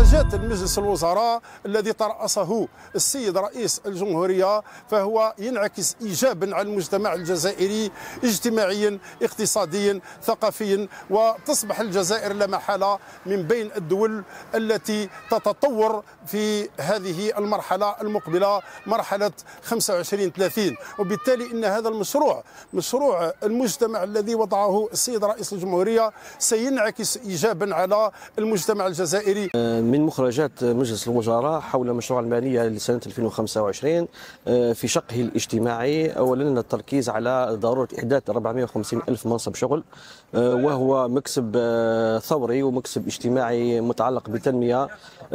مخرجات المجلس الوزراء الذي ترأسه السيد رئيس الجمهورية فهو ينعكس إيجابا على المجتمع الجزائري اجتماعيا اقتصاديا ثقافيا، وتصبح الجزائر لا محالة من بين الدول التي تتطور في هذه المرحلة المقبلة، مرحلة 25-30. وبالتالي إن هذا مشروع المجتمع الذي وضعه السيد رئيس الجمهورية سينعكس إيجابا على المجتمع الجزائري. من مخرجات مجلس الوزراء حول مشروع المالية لسنة 2025 في شقه الاجتماعي، أولا التركيز على ضرورة إحداث 450 ألف منصب شغل، وهو مكسب ثوري ومكسب اجتماعي متعلق بالتنمية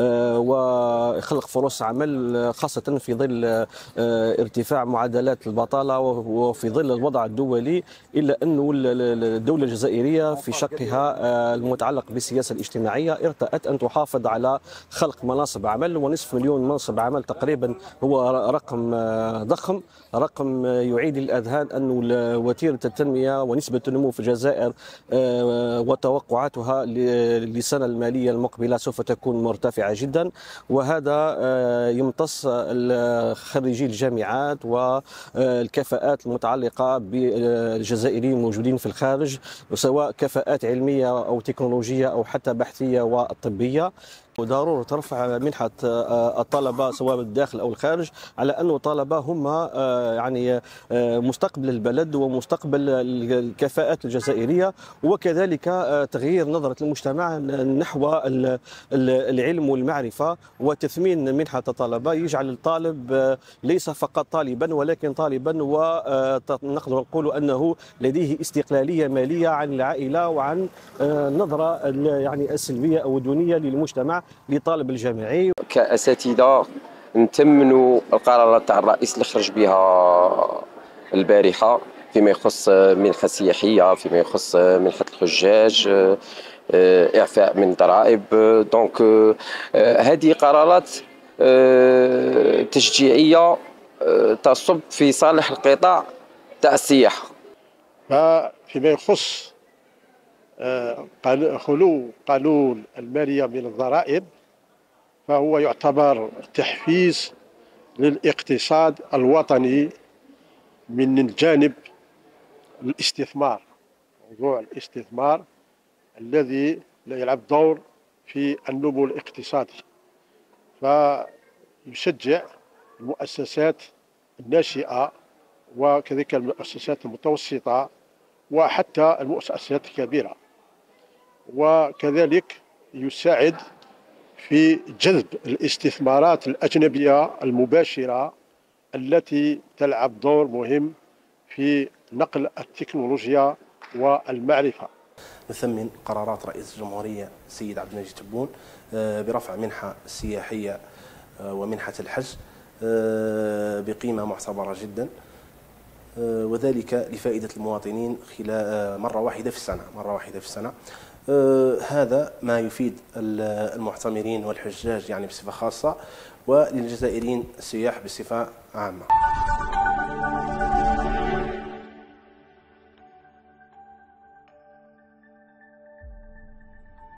وخلق فرص عمل، خاصة في ظل ارتفاع معدلات البطالة وفي ظل الوضع الدولي، إلا أن الدولة الجزائرية في شقها المتعلق بالسياسة الاجتماعية ارتأت أن تحافظ على خلق مناصب عمل، ونصف مليون منصب عمل تقريبا هو رقم ضخم، رقم يعيد الأذهان أن وتيرة التنمية ونسبة النمو في الجزائر وتوقعاتها للسنة المالية المقبلة سوف تكون مرتفعة جدا. وهذا يمتص خريجي الجامعات والكفاءات المتعلقة بالجزائريين الموجودين في الخارج، سواء كفاءات علمية أو تكنولوجية أو حتى بحثية وطبية. وضرورة رفع منحة الطلبة سواء بالداخل أو الخارج، على أن الطلبة هم يعني مستقبل البلد ومستقبل الكفاءات الجزائرية، وكذلك تغيير نظرة المجتمع نحو العلم والمعرفة وتثمين منحة الطلبة، يجعل الطالب ليس فقط طالبا ولكن طالبا ونقدر نقول أنه لديه استقلالية مالية عن العائلة وعن نظرة يعني السلبية أو الدونية للمجتمع لطالب الجامعي. كأساتذة نتمنوا القرارات تاع الرئيس اللي خرج بها البارحة فيما يخص منحة سياحية، فيما يخص منحة الحجاج، إعفاء من ضرائب. دونك هذه قرارات تشجيعية تصب في صالح القطاع تاع السياحة. فيما يخص خلو قانون المالية من الضرائب فهو يعتبر تحفيز للاقتصاد الوطني من الجانب الاستثمار، موضوع الاستثمار الذي يلعب دور في النمو الاقتصادي، فيشجع المؤسسات الناشئة وكذلك المؤسسات المتوسطة وحتى المؤسسات الكبيرة، وكذلك يساعد في جذب الاستثمارات الأجنبية المباشرة التي تلعب دور مهم في نقل التكنولوجيا والمعرفة. نثمن قرارات رئيس الجمهورية السيد عبد المجيد تبون برفع منحة سياحية ومنحة الحج بقيمة معتبرة جدا، وذلك لفائدة المواطنين خلال مرة واحدة في السنة. هذا ما يفيد المعتمرين والحجاج يعني بصفة خاصة، وللجزائريين السياح بصفة عامة.